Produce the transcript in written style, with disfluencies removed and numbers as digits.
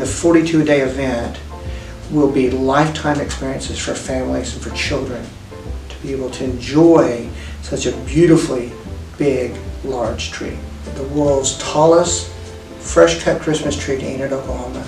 The 42-day event will be lifetime experiences for families and for children to be able to enjoy such a beautifully big, large tree. The world's tallest fresh-cut Christmas tree in Enid, Oklahoma.